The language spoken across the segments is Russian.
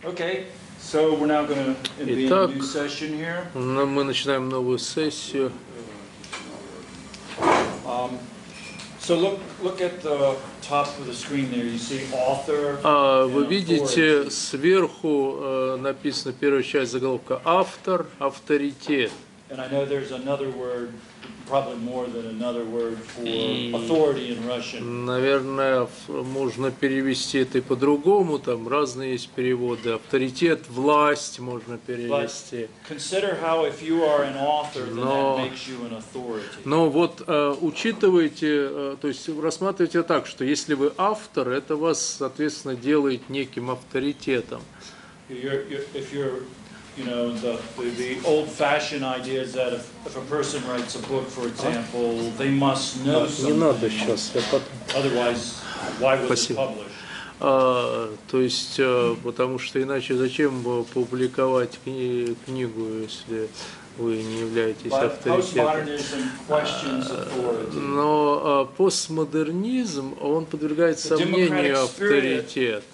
Okay, so we're now going to be in a Итак, new session here. мы начинаем новую сессию. So look at the top of the screen there. You see author. Вы and видите, authority. сверху написана первая часть заголовка «Автор», «Авторитет». And I know there's another word, probably more than another word for authority in Russian. Наверное, можно перевести это и по-другому, там разные есть переводы. Авторитет, власть можно перевести. Consider how if you are an author, then that makes you an authority. Но вот учитывайте, то есть рассматривайте так, что если вы автор, это вас, соответственно, делает неким авторитетом. If you're you know, the old-fashioned idea is that if a person writes a book, for example, they must know something. Не надо сейчас, я потом. Otherwise, why was it published? То есть, потому что иначе зачем публиковать книгу, если вы не являетесь авторитетом. Но постмодернизм, он подвергает сомнению авторитет.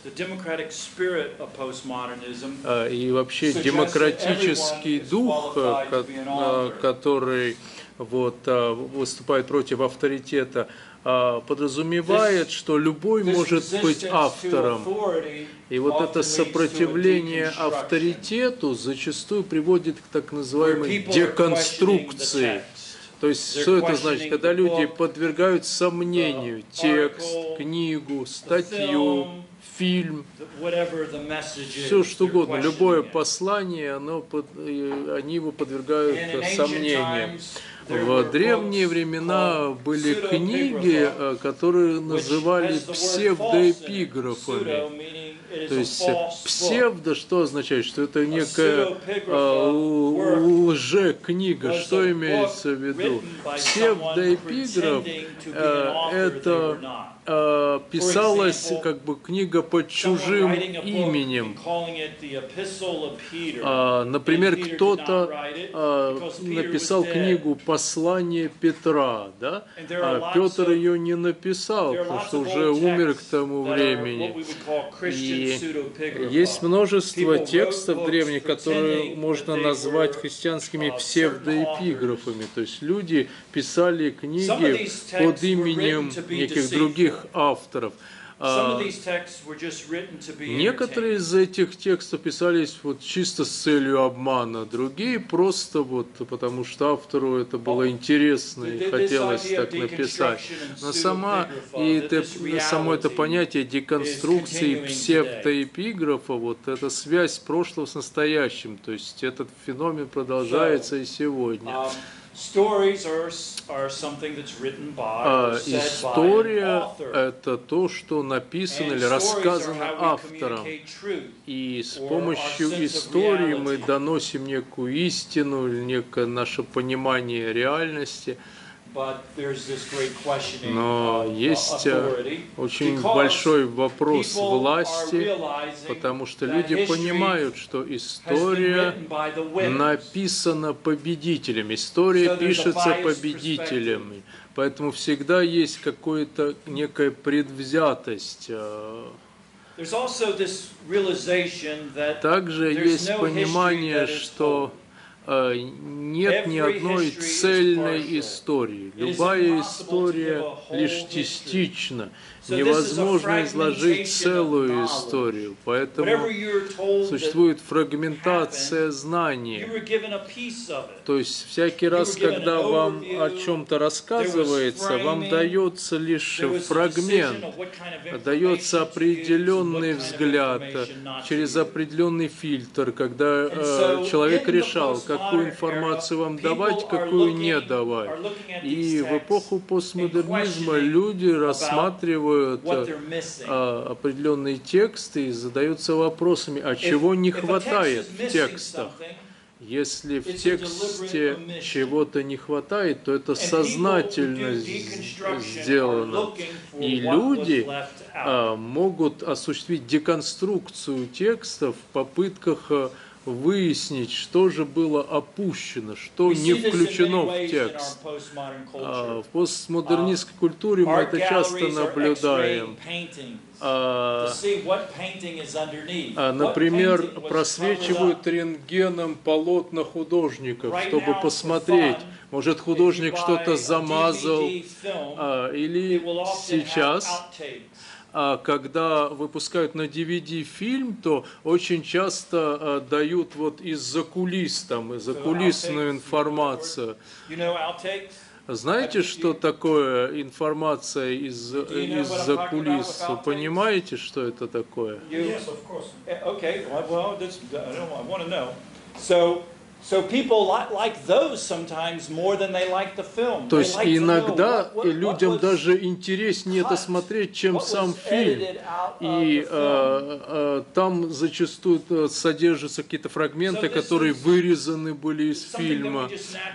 И вообще демократический дух, который выступает против авторитета, подразумевает, что любой может быть автором. И вот это сопротивление авторитету зачастую приводит к так называемой деконструкции. То есть, что это значит? Когда люди подвергают сомнению текст, книгу, статью, фильм, все что угодно, любое послание, они его подвергают сомнению. В древние времена были книги, которые называли псевдоэпиграфами. То есть псевдо что означает? Что это некая лже-книга. Что имеется в виду? Псевдоэпиграф это писалась как бы книга под чужим именем. Например, кто-то написал книгу «Послание Петра», да? А Петр ее не написал, потому что уже умер к тому времени. И есть множество текстов древних, которые можно назвать христианскими псевдоэпиграфами. То есть люди писали книги под именем неких других авторов. Некоторые из этих текстов писались вот чисто с целью обмана, другие просто вот потому, что автору это было интересно и хотелось так написать. Но само это понятие деконструкции псевдоэпиграфа, вот эта связь прошлого с настоящим, то есть этот феномен продолжается и сегодня. История – это то, что написано или рассказано автором. И с помощью истории мы доносим некую истину или некое наше понимание реальности. Но есть очень большой вопрос власти, потому что люди понимают, что история написана победителем, история пишется победителями, поэтому всегда есть какая-то некая предвзятость. Также есть понимание, что нет ни одной цельной истории. Любая история лишь частична. Невозможно изложить целую историю. Поэтому существует фрагментация знания. То есть всякий раз, когда вам о чем-то рассказывается, вам дается лишь фрагмент, дается определенный взгляд через определенный фильтр, когда человек решал, какую информацию вам давать, какую не давать. И в эпоху постмодернизма люди рассматривают определенные тексты и задаются вопросами, а чего не хватает в текстах. Если в тексте чего-то не хватает, то это сознательно сделано. И люди могут осуществить деконструкцию текстов в попытках выяснить, что же было опущено, что не включено в текст. В постмодернистской культуре мы это часто наблюдаем. Например, просвечивают рентгеном полотна художников, чтобы посмотреть, может, художник что-то замазал, или сейчас, когда выпускают на DVD фильм, то очень часто дают вот из-за кулис, там, закулисную информацию. Знаете, что такое информация из-за кулис? Вы понимаете, что это такое? То есть иногда людям даже интереснее это смотреть, чем сам фильм. И там зачастую содержатся какие-то фрагменты, которые вырезаны были из фильма.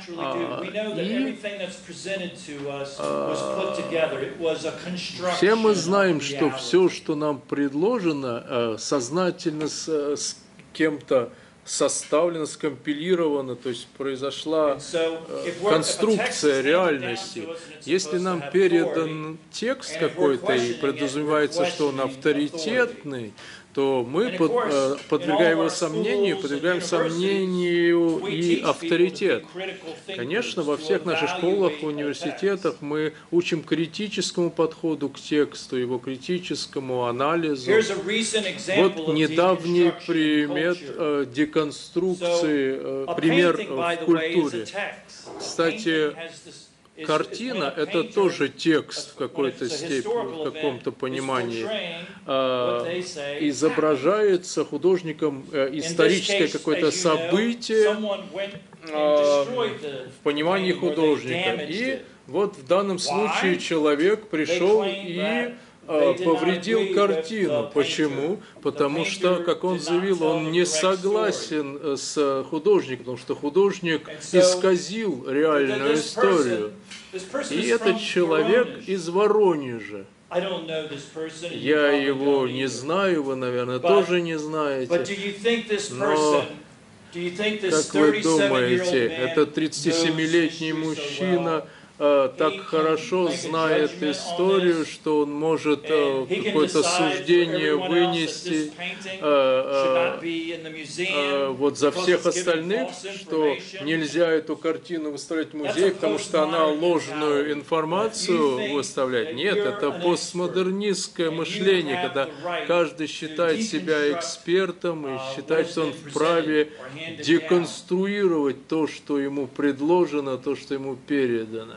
Все мы знаем, что все, что нам предложено, сознательно с кем-то составлено, скомпилировано, то есть произошла конструкция реальности. Если нам передан текст какой-то и подразумевается, что он авторитетный, то мы, подвергаем его сомнению, подвергаем сомнению и авторитет. Конечно, во всех наших школах, университетах мы учим критическому подходу к тексту, его критическому анализу. Вот недавний пример деконструкции, пример в культуре. Кстати, картина – это тоже текст в какой-то степени, в каком-то понимании. Изображается художником историческое какое-то событие в понимании художника. И вот в данном случае человек пришел и повредил картину. Почему? Потому что, как он заявил, он не согласен с художником, потому что художник исказил реальную историю. И этот человек из Воронежа. Я его не знаю, вы, наверное, тоже не знаете. Но, как вы думаете, этот 37-летний мужчина так хорошо знает историю, что он может какое-то суждение вынести вот за всех остальных, что нельзя эту картину выставлять в музей, потому что она ложную информацию выставляет. Нет, это постмодернистское мышление, когда каждый считает себя экспертом и считает, что он вправе деконструировать то, что ему предложено, то, что ему передано.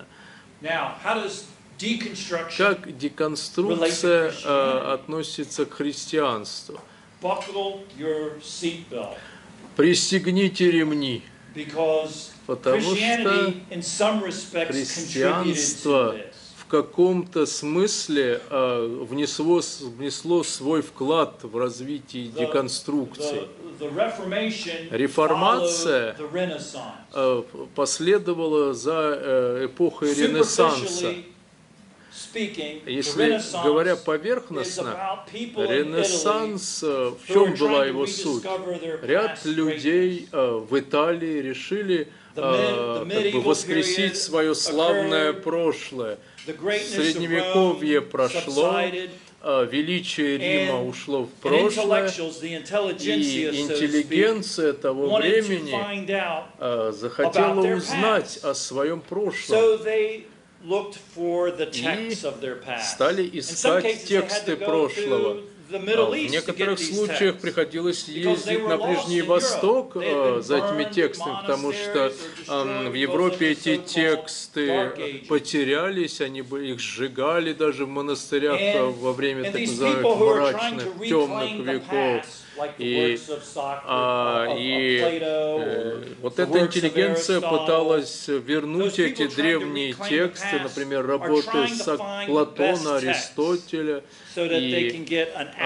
Как деконструкция относится к христианству? Пристегните ремни, потому что христианство в каком-то смысле внесло свой вклад в развитие деконструкции. Реформация последовала за эпохой Ренессанса. Если говоря поверхностно, Ренессанс, в чем была его суть? Ряд людей в Италии решили как бы воскресить свое славное прошлое. Средневековье прошло, величие Рима ушло в прошлое, и интеллигенция того времени захотела узнать о своем прошлом. И стали искать тексты прошлого. В некоторых случаях приходилось ездить на Ближний Восток за этими текстами, потому что в Европе эти тексты потерялись, их сжигали даже в монастырях во время так называемых мрачных, темных веков. И вот эта интеллигенция пыталась вернуть эти древние тексты, например, работы Платона, Аристотеля, и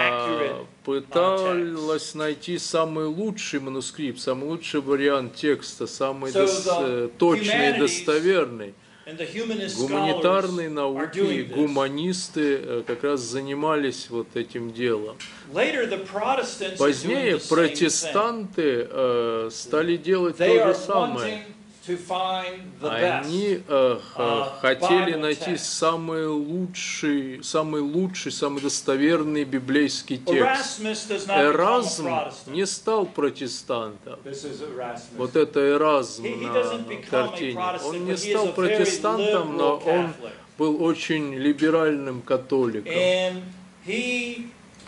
пыталась найти самый лучший манускрипт, самый лучший вариант текста, самый точный и достоверный. Гуманитарные науки и гуманисты как раз занимались вот этим делом. Позднее протестанты стали делать то же самое. Они хотели найти самый лучший, самый достоверный библейский текст. Эразм не стал протестантом. Вот это Эразм на картине. Он не стал протестантом, но он был очень либеральным католиком. И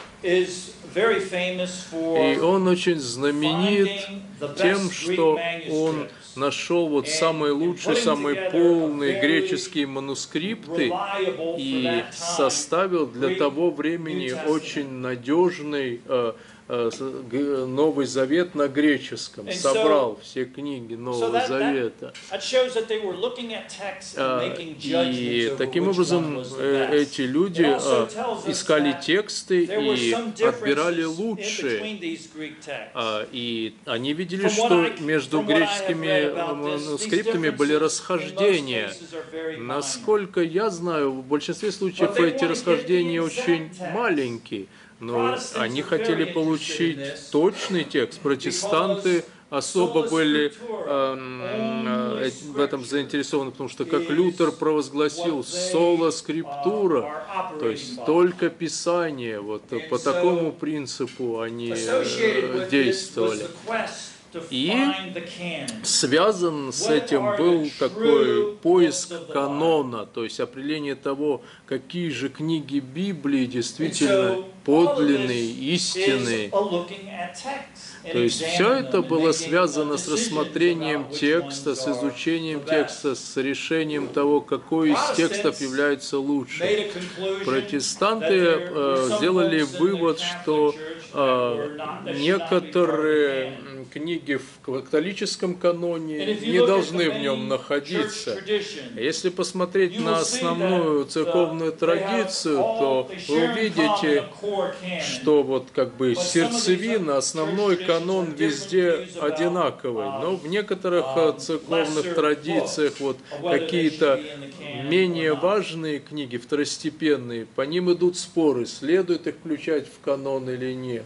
он очень знаменит тем, что он нашел вот самые лучшие, самые полные греческие манускрипты и составил для того времени очень надежный Новый Завет на греческом, собрал все книги Нового Завета. И таким образом эти люди искали тексты и отбирали лучшие. И они видели, что между греческими манускриптами были расхождения. Насколько я знаю, в большинстве случаев эти расхождения очень маленькие. Но они хотели получить точный текст. Протестанты особо были в этом заинтересованы, потому что, как Лютер провозгласил, сола скриптура, то есть только Писание, вот по такому принципу они действовали. И связан с этим был такой поиск канона, то есть определение того, какие же книги Библии действительно подлинные, истинные. То есть все это было связано с рассмотрением текста, с изучением текста, с решением того, какой из текстов является лучшим. Протестанты сделали вывод, что некоторые книги в католическом каноне не должны в нем находиться. Если посмотреть на основную церковную традицию, то вы увидите, что вот как бы сердцевина, основной канон везде одинаковый. Но в некоторых церковных традициях вот какие-то менее важные книги, второстепенные, по ним идут споры, следует их включать в канон или нет.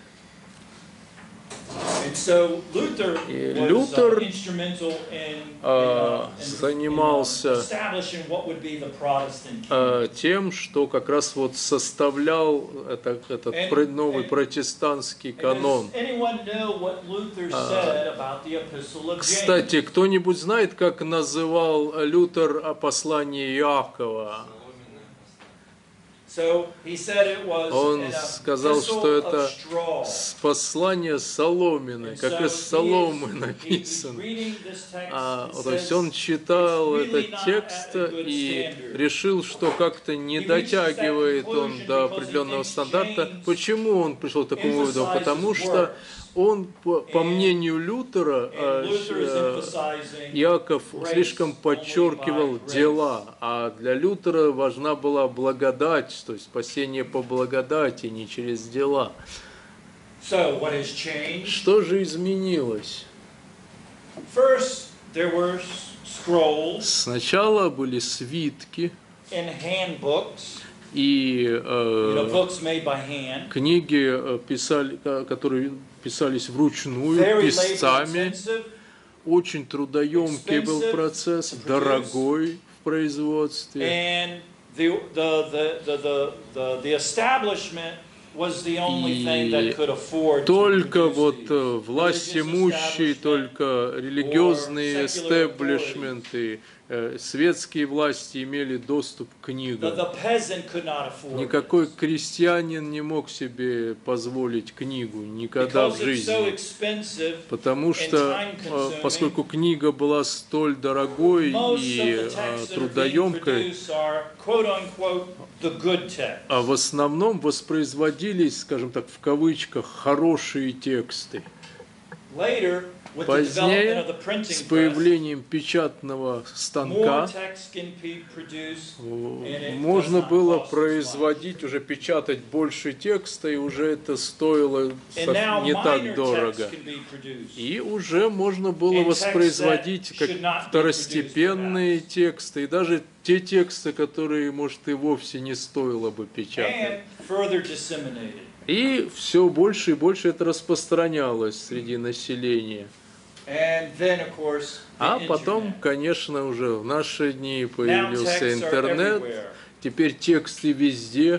И Лютер занимался тем, что как раз вот составлял этот новый протестантский канон. Кстати, кто-нибудь знает, как называл Лютер послание Иакова? Он сказал, что это послание соломенное, как из соломы написано. То есть он читал этот текст и решил, что как-то не дотягивает он до определенного стандарта. Почему он пришел к такому выводу? Потому что он, по мнению Лютера, Иаков слишком подчеркивал дела, а для Лютера важна была благодать, то есть спасение по благодати, не через дела. Что же изменилось? Сначала были свитки и книги, которые писались вручную, писцами. Очень трудоемкий был процесс, дорогой в производстве. И только вот власть имущие, только религиозные эстеблишменты, светские власти имели доступ к книгам. Никакой крестьянин не мог себе позволить книгу никогда в жизни, потому что, поскольку книга была столь дорогой и трудоемкой, а в основном воспроизводились, скажем так, в кавычках, хорошие тексты. Позднее, с появлением печатного станка, можно было производить, уже печатать больше текста, и уже это стоило не так дорого. И уже можно было воспроизводить как второстепенные тексты, и даже те тексты, которые, может, и вовсе не стоило бы печатать. И все больше и больше это распространялось среди населения. А потом, конечно, уже в наши дни появился интернет, теперь тексты везде.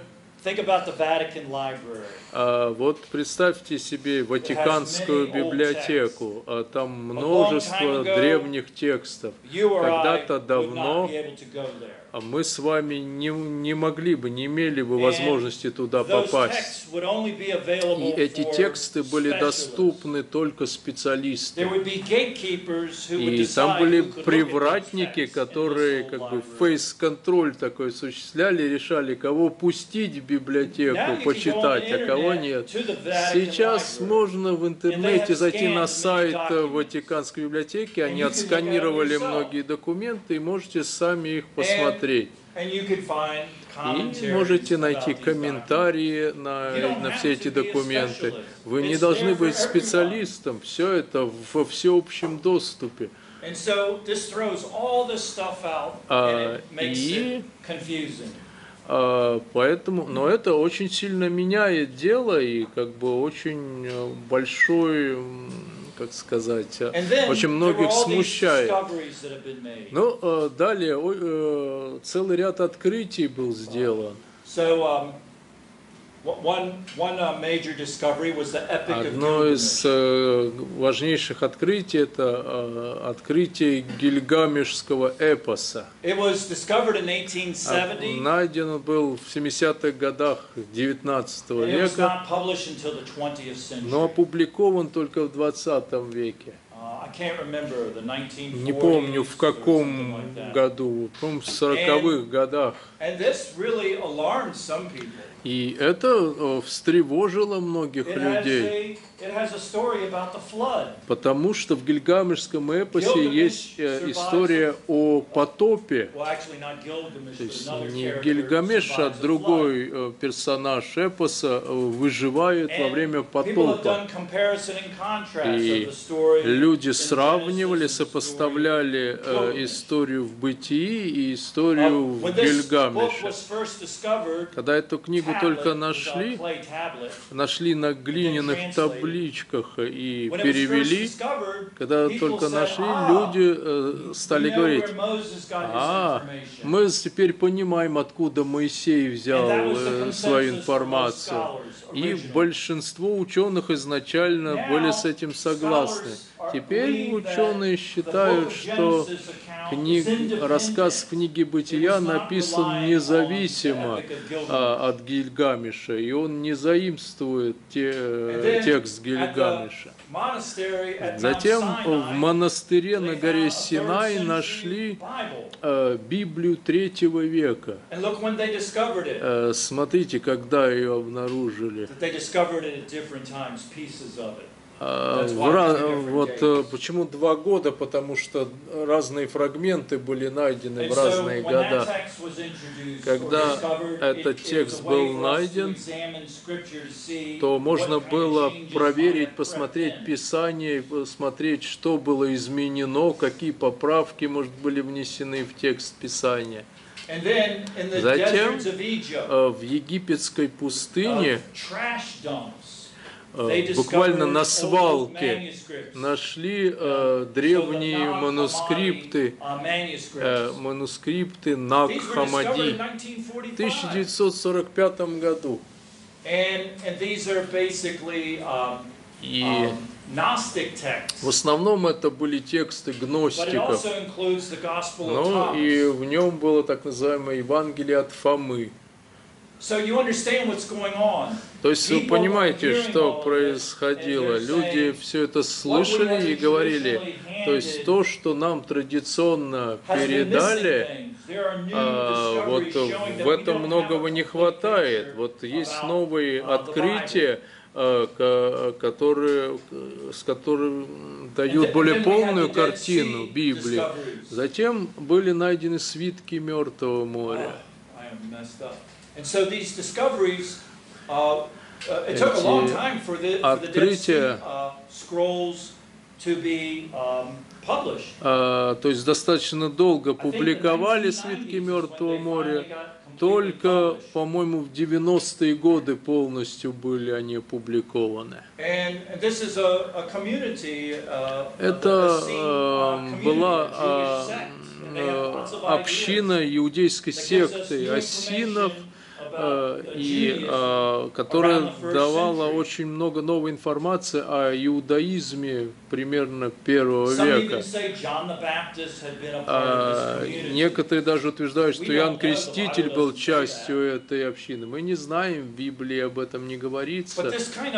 Вот представьте себе Ватиканскую библиотеку, там множество древних текстов. Когда-то давно мы с вами не могли бы, не имели бы возможности туда попасть. И эти тексты были доступны только специалистам. И там были привратники, которые как бы фейс-контроль такой осуществляли, решали, кого пустить в библиотеку, почитать, а кого нет. Сейчас можно в интернете зайти на сайт Ватиканской библиотеки, они отсканировали многие документы, и можете сами их посмотреть. И можете найти комментарии на все эти документы. Вы не должны быть специалистом, все это во всеобщем доступе. Поэтому, но это очень сильно меняет дело и как бы очень большой, как сказать, очень многих смущает. Но далее целый ряд открытий был сделан. Одно из важнейших открытий – это открытие гильгамешского эпоса. Найден он был в 70-х годах XIX века, но опубликован только в 20 веке. Не помню, в каком году, по-моему, в 40-х годах. И это встревожило многих людей, потому что в гильгамешском эпосе есть история о потопе. То есть не Гильгамеш, а другой персонаж эпоса выживает во время потопа. И люди сравнивали, сопоставляли историю в Бытии и историю в Гильгамеше. Когда эту книгу только нашли на глиняных табличках и перевели, когда только нашли, люди стали говорить: мы теперь понимаем, откуда Моисей взял свою информацию. И большинство ученых изначально были с этим согласны. Теперь ученые считают, что рассказ книги Бытия написан независимо от Гильгамеша, и он не заимствует текст Гильгамеша. Затем в монастыре на горе Синай нашли Библию III века. Смотрите, когда ее обнаружили. Вот почему 2 года? Потому что разные фрагменты были найдены в разные года. Когда этот текст был найден, то можно было проверить, посмотреть Писание, посмотреть, что было изменено, какие поправки, может, были внесены в текст Писания. Затем в египетской пустыне буквально на свалке нашли древние манускрипты Наг-Хаммади в 1945 году. И в основном это были тексты гностиков, но и в нем было так называемое Евангелие от Фомы. То есть вы понимаете, что происходило. Люди все это слышали и говорили, то есть то, что нам традиционно передали, вот в этом многого не хватает. Вот есть новые открытия, которые дают более полную картину Библии. Затем были найдены свитки Мертвого моря. Эти открытия, то есть достаточно долго публиковали свитки Мертвого моря, только, по-моему, в 90-е годы полностью были они опубликованы. Это была община иудейской секты Ассинов, которая давала очень много новой информации о иудаизме примерно первого века. Некоторые даже утверждают, что Иоанн Креститель был частью этой общины. Мы не знаем, в Библии об этом не говорится,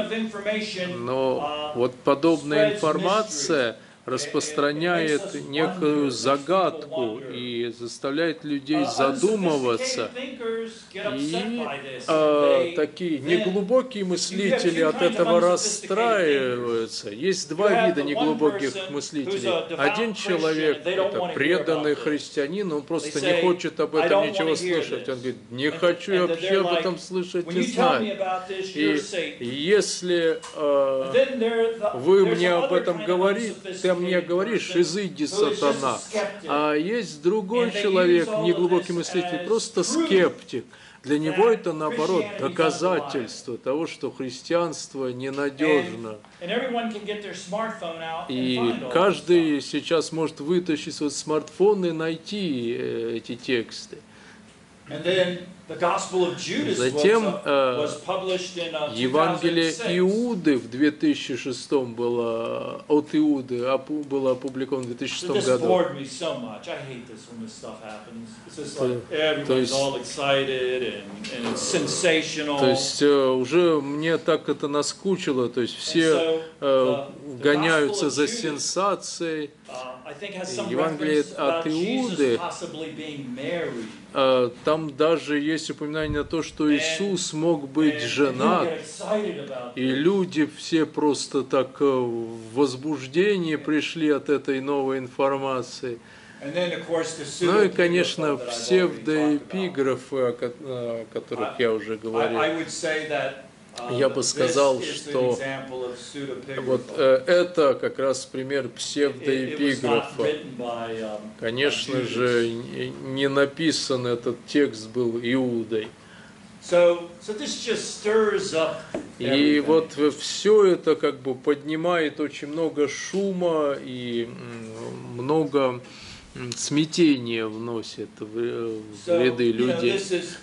но вот подобная информация распространяет некую загадку и заставляет людей задумываться. И такие неглубокие мыслители от этого расстраиваются. Есть два вида неглубоких мыслителей. Один человек – это преданный христианин, он просто не хочет об этом ничего слышать. Он говорит, не хочу я вообще об этом слышать и знать. И если вы мне об этом говорите, ты мне говоришь, изыди, сатана. А есть другой человек, неглубокий мыслитель, просто скептик. Для него это, наоборот, доказательство того, что христианство ненадежно. И каждый сейчас может вытащить свой смартфон и найти эти тексты. Затем Евангелие Иуды в 2006 было от Иуды было опубликовано в 2006 году. То есть уже мне так это наскучило, то есть все гоняются за сенсацией. Евангелие от Иуды, там даже есть упоминание на то, что Иисус мог быть женат, и люди все просто так в возбуждение пришли от этой новой информации. Ну и, конечно, псевдоэпиграфы, о которых я уже говорил. Я бы сказал, что вот это как раз пример псевдоэпиграфа. Конечно же, не написан этот текст был Иудой. И вот все это как бы поднимает очень много шума и много смятение вносит в ряды людей.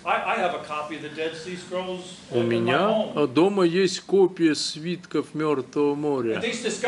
У меня дома есть копия свитков Мертвого моря.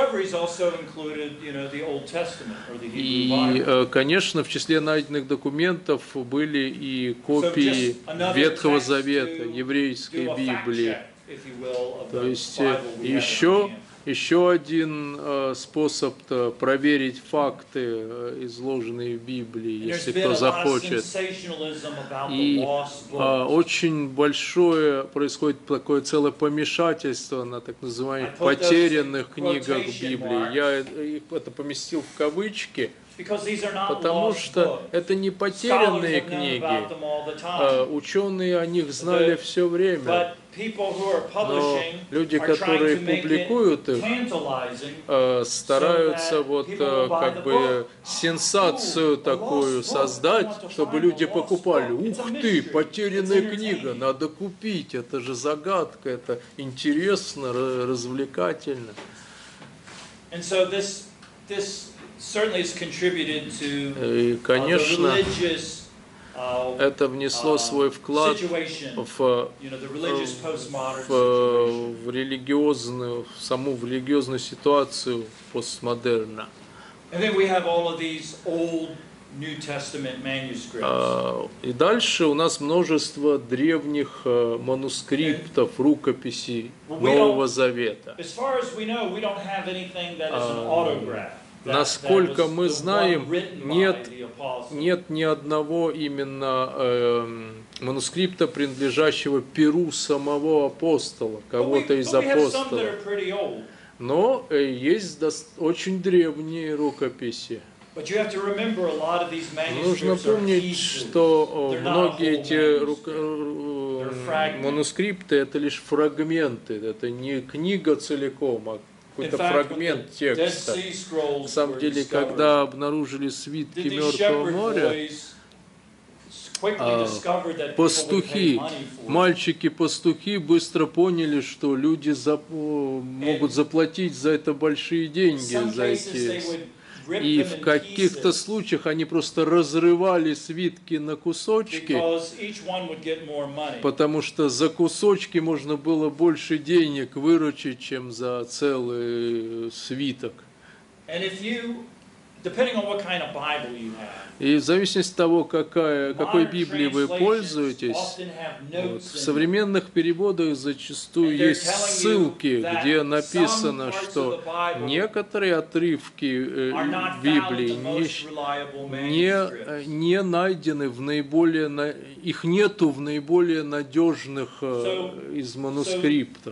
И, конечно, в числе найденных документов были и копии Ветхого Завета, еврейской Библии. То есть еще один способ проверить факты, изложенные в Библии, если кто захочет. И очень большое происходит такое целое помешательство на так называемых потерянных книгах Библии. Я это поместил в кавычки, потому что это не потерянные книги. Ученые о них знали все время. Но люди, которые публикуют их, стараются вот как бы сенсацию такую создать, чтобы люди покупали. Ух ты, потерянная книга, надо купить, это же загадка, это интересно, развлекательно. И, конечно, это внесло свой вклад в религиозную ситуацию постмодерна. И дальше у нас множество древних манускриптов, рукописей Нового Завета. Насколько мы знаем, нет ни одного именно манускрипта, принадлежащего перу самого апостола, кого-то из апостолов. Но есть очень древние рукописи. Нужно помнить, что многие эти манускрипты — это лишь фрагменты, это не книга целиком, а какой-то фрагмент текста. На самом деле, когда обнаружили свитки Мертвого моря, пастухи, мальчики-пастухи быстро поняли, что люди могут заплатить за это большие деньги, за эти. И в каких-то случаях они просто разрывали свитки на кусочки, потому что за кусочки можно было больше денег выручить, чем за целый свиток. И в зависимости от того, какой Библией вы пользуетесь, в современных переводах зачастую есть ссылки, где написано, что некоторые отрывки Библии не найдены их нету в наиболее надежных из манускриптов.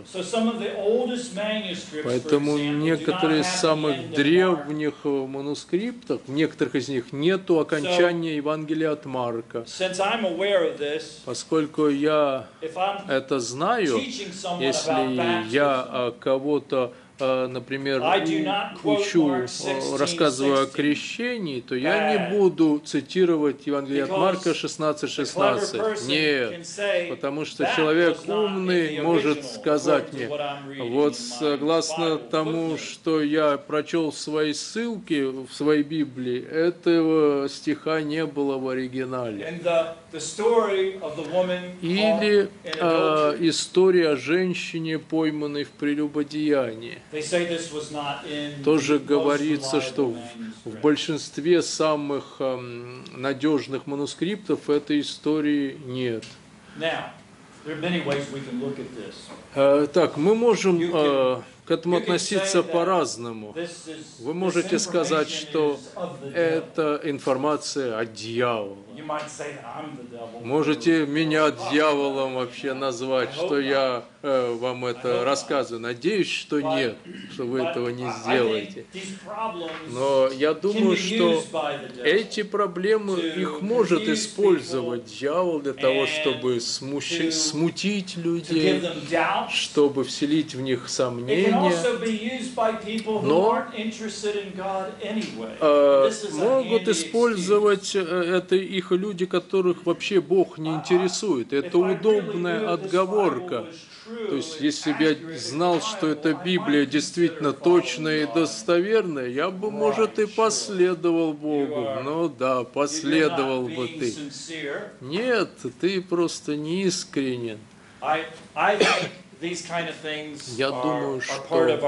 Поэтому некоторые из самых древних манускриптов, в некоторых из них нету окончания Евангелия от Марка. Поскольку я это знаю, если я кого-то, например, рассказываю о крещении, то я не буду цитировать Евангелие от Марка 16:16. Нет, потому что человек умный может сказать мне: вот согласно тому, что я прочел в своей ссылке, в своей Библии, этого стиха не было в оригинале. Или история о женщине, пойманной в прелюбодеянии. Тоже говорится, что в большинстве самых надежных манускриптов этой истории нет. Так, мы можем к этому относиться по-разному. Вы можете сказать, что это информация от дьявола. Можете меня дьяволом вообще назвать, что я вам это рассказываю. Надеюсь, что нет, что вы этого не сделаете. Но я думаю, что эти проблемы, их может использовать дьявол для того, чтобы смутить людей, чтобы вселить в них сомнения. Но могут использовать это их люди, которых вообще Бог не интересует. Это удобная отговорка. То есть, если бы я знал, что эта Библия действительно точная и достоверная, я бы, может, и последовал Богу. Ну да, последовал бы ты. Нет, ты просто неискренен. Я думаю, что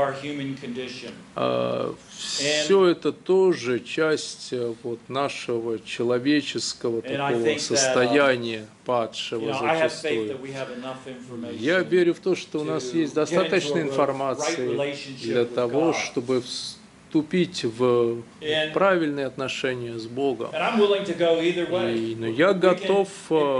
все это тоже часть нашего человеческого такого состояния, падшего зачастую. Я верю в то, что у нас есть достаточно информации для того, чтобы вступить в правильные отношения с Богом. Но я готов,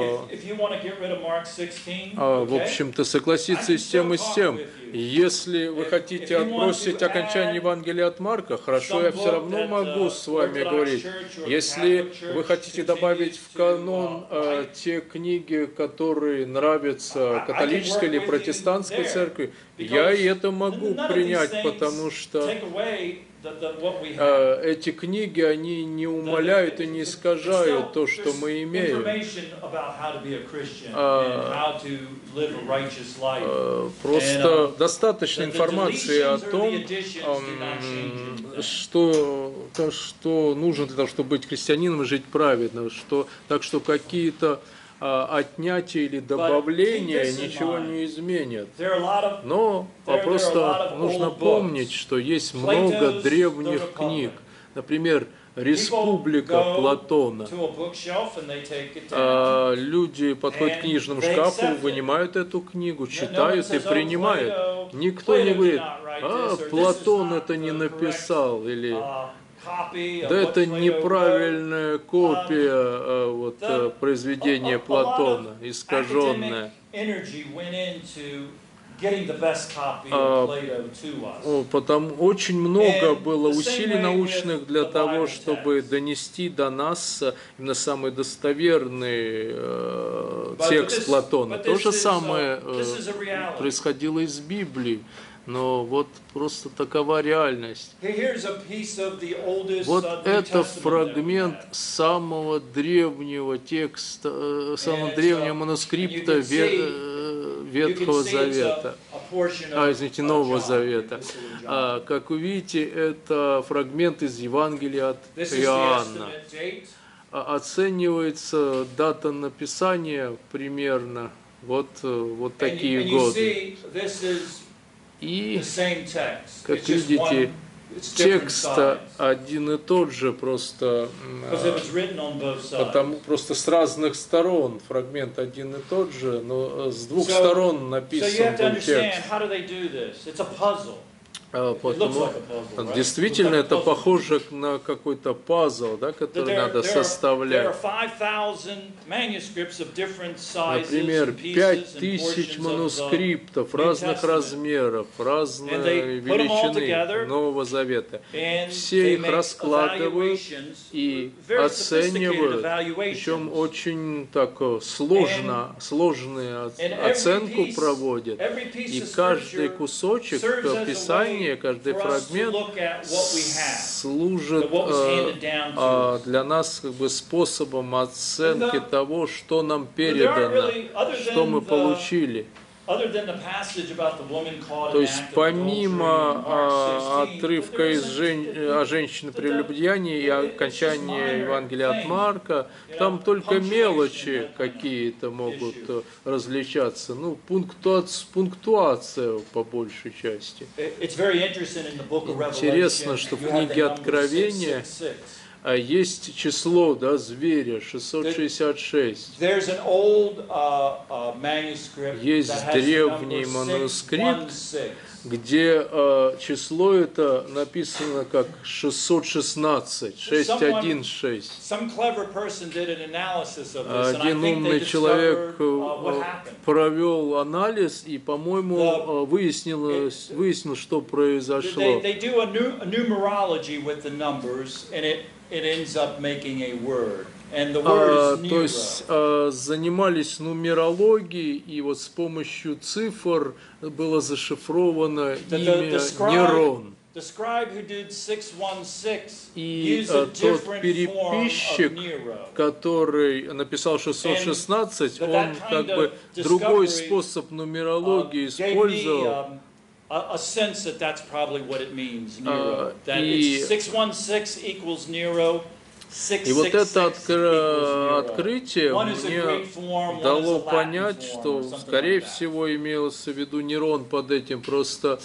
в общем-то, согласиться и с тем, и с тем. Если вы хотите отбросить окончание Евангелия от Марка, хорошо, я все равно могу с вами говорить. Если вы хотите добавить в канон те книги, которые нравятся католической или протестантской церкви, я и это могу принять, потому что эти книги, они не умаляют и не искажают то, что мы имеем. Просто достаточно информации о том, что нужно для того, чтобы быть христианином и жить праведно. Так что какие-то отнятия или добавления ничего не изменят. Но просто нужно помнить, что есть много древних книг. Например, «Республика» Платона. Люди подходят к книжному шкафу, вынимают эту книгу, читают и принимают. Никто не говорит: Платон это не написал, или Да это неправильная копия произведения Платона, искаженная. Потому очень много было усилий научных для того, чтобы донести до нас именно самый достоверный текст Платона. То же самое происходило и с Библией. Но вот просто такова реальность. Вот это фрагмент самого древнего текста, самого древнего манускрипта Ветхого Завета. Извините, Нового Завета. Как вы видите, это фрагмент из Евангелия от Иоанна. Оценивается дата написания примерно вот такие годы. И, как видите, текст один и тот же, просто с разных сторон, фрагмент один и тот же, но с двух сторон написан был текст. Потому действительно это похоже на какой-то пазл, да, который надо составлять. Например, 5000 манускриптов разных размеров, разной величины Нового Завета. Все их раскладывают и оценивают, причем очень так сложную оценку проводят. И каждый кусочек Писания, каждый фрагмент служит для нас как бы способом оценки того, что нам передано, что мы получили. То есть помимо отрывка о женщине прелюбодеянии и окончания Евангелия от Марка, там только мелочи какие-то могут различаться. Ну, пунктуация по большей части. Интересно, что в книге Откровения есть число, да, зверя, 666. Есть древний манускрипт, где число это написано как 616, 616. Один умный человек провел анализ и, по-моему, выяснил, что произошло. То есть занимались нумерологией, и вот с помощью цифр было зашифровано имя Нерон. И тот переписчик, который написал 616, он как бы другой способ нумерологии использовал. И вот это открытие мне дало понять, что, скорее всего, имелось в виду Нерон под этим, просто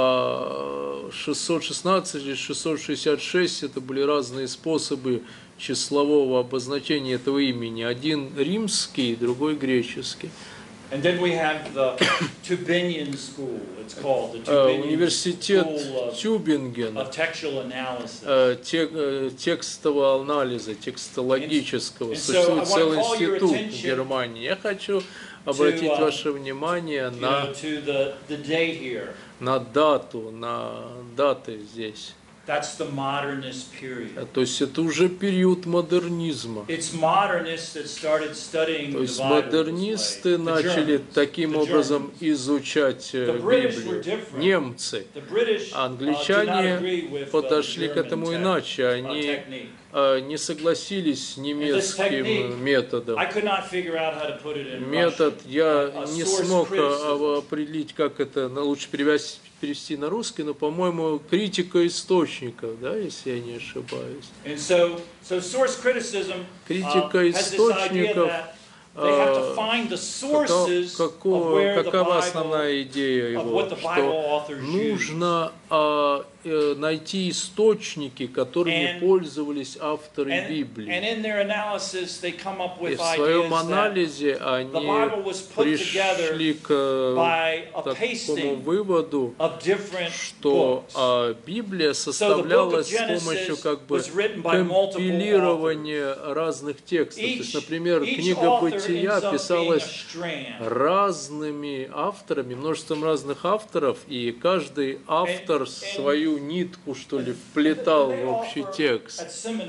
616 и 666 это были разные способы числового обозначения этого имени. Один римский, другой греческий. And then we have the Tübingen School, it's called, the Tübingen Университет Tübingen of textual analysis. Текстового анализа, текстологического. Существует целый институт в Германии. Я хочу обратить ваше внимание на дату, на даты здесь. That's the modernist period. То есть это уже период модернизма. It's modernists that started studying То есть модернисты начали таким образом изучать Библию. Немцы, англичане подошли к этому иначе. Они не согласились с немецким методом. Метод я не смог определить, как это лучше перевести на русский, но, по-моему, критика источников, да, если я не ошибаюсь. Критика источников. Какова основная идея его? Что нужно найти источники, которыми пользовались авторы Библии. И в своем анализе они пришли к такому выводу, что Библия составлялась с помощью как бы компилирования разных текстов. То есть, например, книга Бытия писалась разными авторами, множеством разных авторов, и каждый автор свою нитку, что ли, вплетал в общий текст.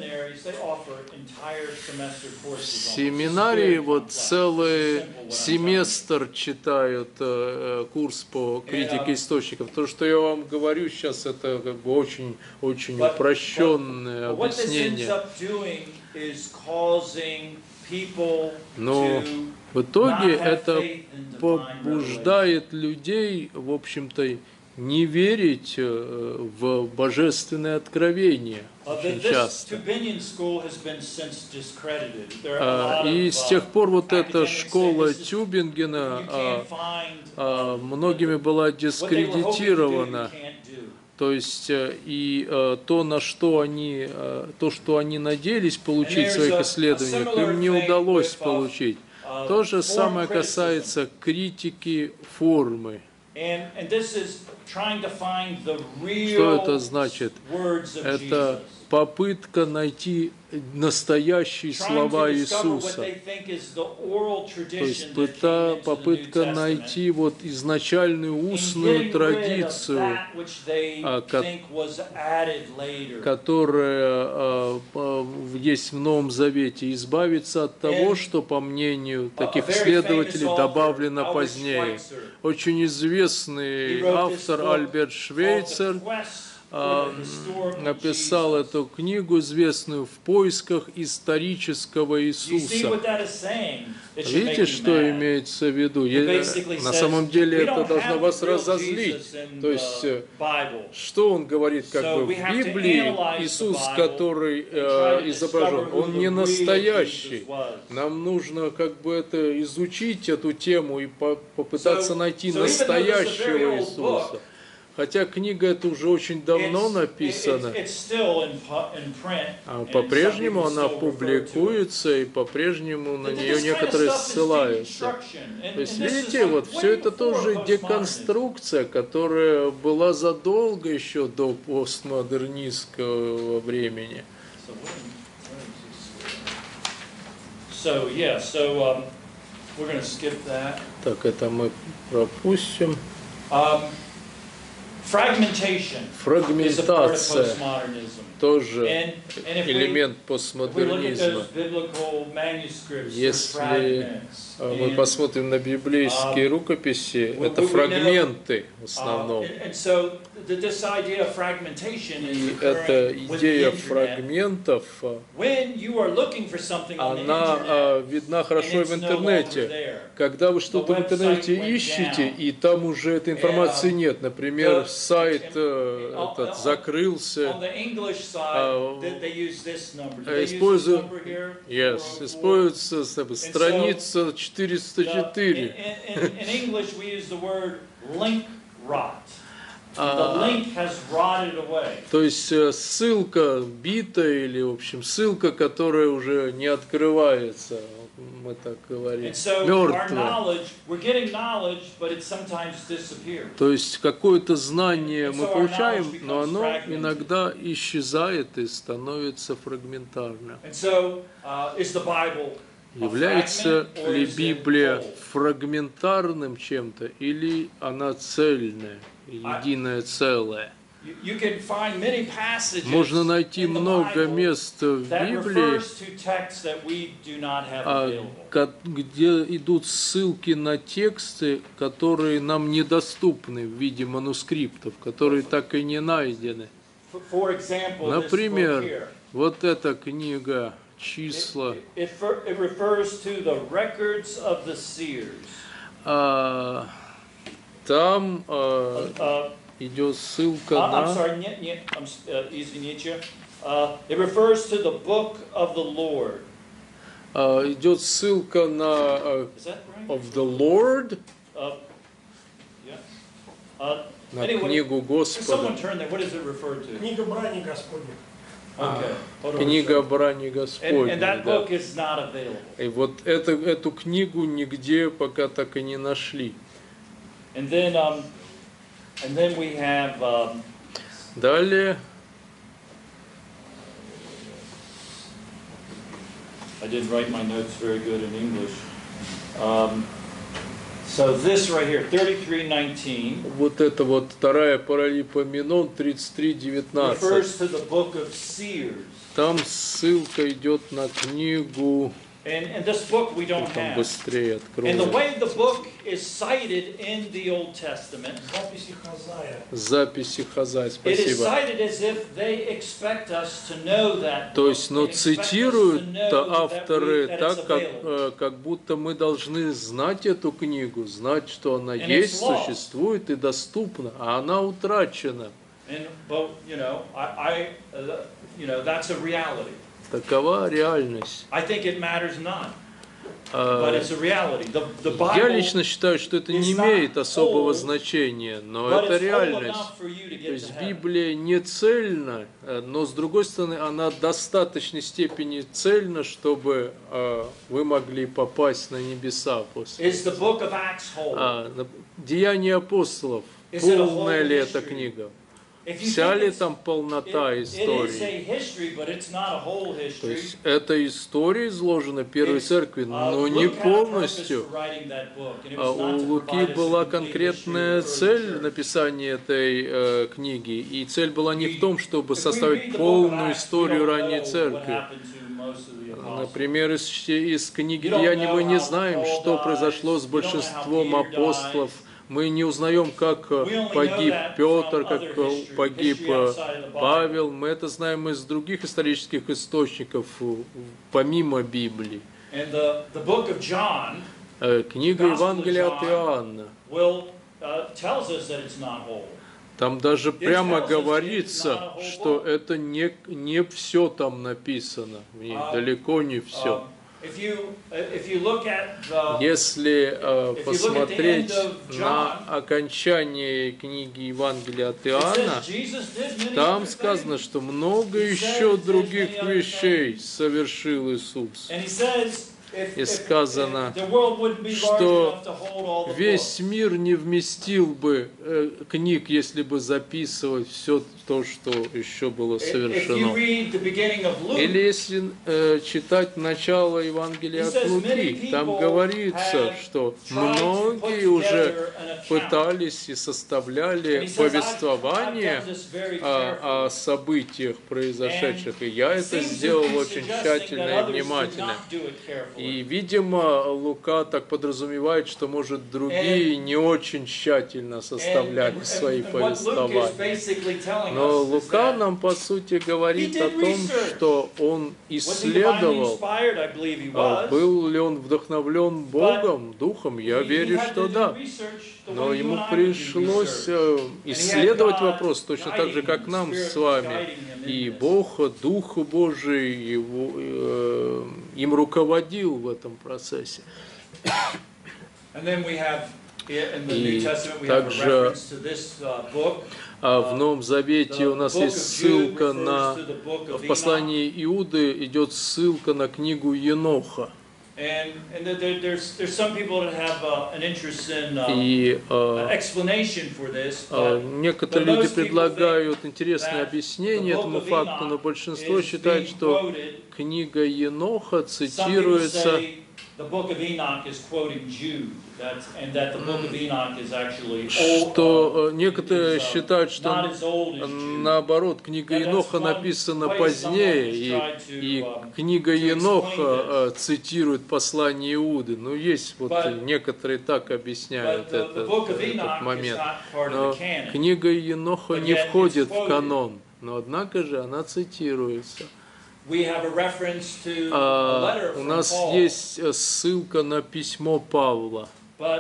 В семинарии вот целый семестр читают курс по критике источников. То, что я вам говорю сейчас, это как бы очень упрощенное объяснение. Но в итоге это побуждает людей, в общем-то, не верить в божественное откровение очень часто. И с тех пор вот эта школа Тюбингена многими была дискредитирована. То есть и то, что они надеялись получить в своих исследованиях, им не удалось получить. То же самое касается критики формы. Что это значит? Это попытка найти настоящие слова Иисуса. То есть попытка найти вот изначальную устную традицию, которая есть в Новом Завете, избавиться от того, что, по мнению таких исследователей, добавлено позднее. Очень известный автор Альберт Швейцер написал эту книгу, известную «В поисках исторического Иисуса». Видите, что имеется в виду? На самом деле это должно вас разозлить. То есть, что он говорит, как бы в Библии Иисус, который изображен, он не настоящий. Нам нужно как бы это изучить, эту тему, и попытаться найти настоящего Иисуса. Хотя книга эта уже очень давно написана, а по-прежнему она публикуется, и по-прежнему на нее некоторые ссылаются. То есть, видите, вот все это тоже деконструкция, которая была задолго еще до постмодернистского времени. Так, это мы пропустим. Фрагментация тоже элемент постмодернизма. Если мы посмотрим на библейские рукописи, это фрагменты в основном. И эта идея фрагментов, она видна хорошо в интернете. Когда вы что-то в интернете ищете, и там уже этой информации нет. Например, сайт этот закрылся. Используется страница 404. То есть ссылка битая или, в общем, ссылка, которая уже не открывается, мы так говорим, мертвая. То есть какое-то знание мы получаем, но оно иногда исчезает и становится фрагментарным. Является ли Библия фрагментарным чем-то, или она цельная, единое целое? Можно найти много мест в Библии, где идут ссылки на тексты, которые нам недоступны в виде манускриптов, которые так и не найдены. Например, вот эта книга «Числа». Там идет ссылка на... Идет ссылка на of the Lord. на книгу Господа. Книга брани Господня. Книга брани Господней. Да. И вот эту книгу нигде пока так и не нашли. Далее. I didn't write my notes very good in English. So this right here, 33:19. Вот это вот вторая Паралипоменон 33:19. Refers to the book of Seers. Там ссылка идет на книгу. And this book we don't have. Быстрее открою. And the way the book is cited in the Old Testament. Записи Хазая. It is Спасибо. cited as if they expect us to know that. То есть, но цитируют авторы так, как будто мы должны знать эту книгу, знать, что она есть, существует и доступна, а она утрачена. But that's a reality. Такова реальность. I think it matters not. But it's a reality. The Bible, я лично считаю, что это не имеет особого значения, но это реальность. То есть Библия не цельна, но с другой стороны она в достаточной степени цельна, чтобы вы могли попасть на небеса после. Деяния апостолов. Полная ли эта книга? Вся ли там полнота истории? То есть эта история изложена Первой Церкви, но не полностью. У Луки была конкретная цель написания этой книги, и цель была не в том, чтобы составить полную историю ранней Церкви. Например, из книги Деяний мы не знаем, что произошло с большинством апостолов. Мы не узнаем, как погиб Петр, как погиб Павел. Мы это знаем из других исторических источников, помимо Библии. Книга Евангелия от Иоанна. Там даже прямо говорится, что это не все там написано, в ней далеко не все. Если посмотреть на окончание книги Евангелия от Иоанна, там сказано, что много еще других вещей совершил Иисус. И сказано, что весь мир не вместил бы книг, если бы записывать все то, что еще было совершено. Или если читать начало Евангелия от Луки, там говорится, что многие уже пытались и составляли повествование о событиях произошедших, и я это сделал очень тщательно и внимательно. И, видимо, Лука так подразумевает, что, может, другие не очень тщательно составляли свои повествования. Но Лука нам, по сути, говорит о том, что он исследовал, был ли он вдохновлен Богом, Духом. Я верю, что да. Но ему пришлось исследовать вопрос, точно так же, как нам с вами. И Бог, Дух Божий им руководил в этом процессе. И также в Новом Завете у нас есть ссылка на... В послании Иуды идет ссылка на книгу Еноха. И некоторые люди предлагают интересное объяснение этому факту, но большинство считает, что книга Еноха цитируется что некоторые считают, что наоборот, книга Еноха написана позднее, и книга Еноха цитирует послание Иуды. Ну, есть вот некоторые так объясняют этот момент. Но книга Еноха не входит в канон, но однако же она цитируется. У нас есть ссылка на письмо Павла.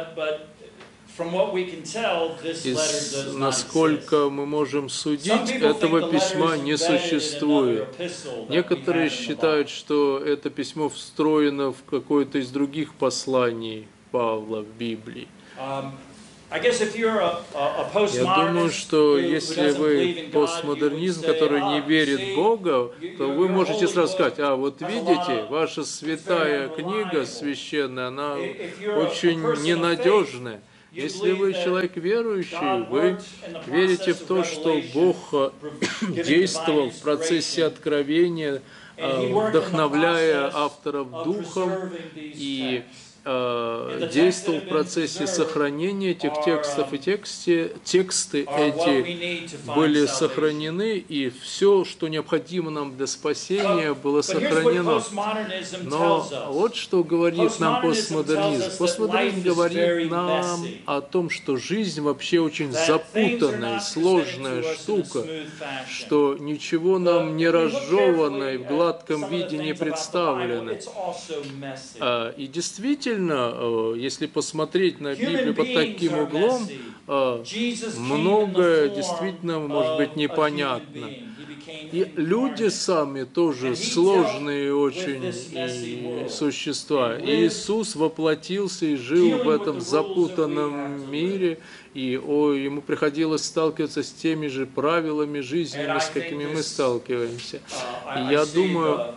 Насколько мы можем судить, этого письма не существует. Некоторые считают, что это письмо встроено в какое-то из других посланий Павла в Библии. Я думаю, что если вы постмодернизм, который не верит в Бога, то вы можете сразу сказать, а вот видите, ваша святая книга священная, она очень ненадежная. Если вы человек верующий, вы верите в то, что Бог действовал в процессе откровения, вдохновляя авторов духом и действовал в процессе сохранения этих текстов, и тексты эти были сохранены, и все, что необходимо нам для спасения, было сохранено. Но вот что говорит нам постмодернизм. Постмодернизм говорит нам о том, что жизнь вообще очень запутанная, сложная штука, что ничего нам не разжевано и в гладком виде не представлено. И действительно, если посмотреть на Библию под таким углом, многое действительно может быть непонятно. И люди сами тоже сложные очень существа. Иисус воплотился и жил в этом запутанном мире, и ему приходилось сталкиваться с теми же правилами жизни, с какими мы сталкиваемся. И я думаю,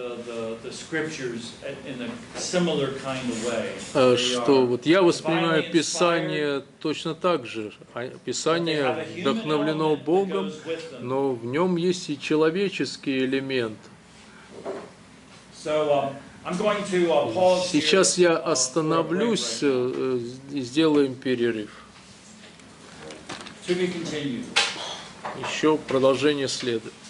что вот я воспринимаю Писание точно так же. Писание вдохновлено Богом, но в нем есть и человеческий элемент. Сейчас я остановлюсь и сделаем перерыв. Еще продолжение следует.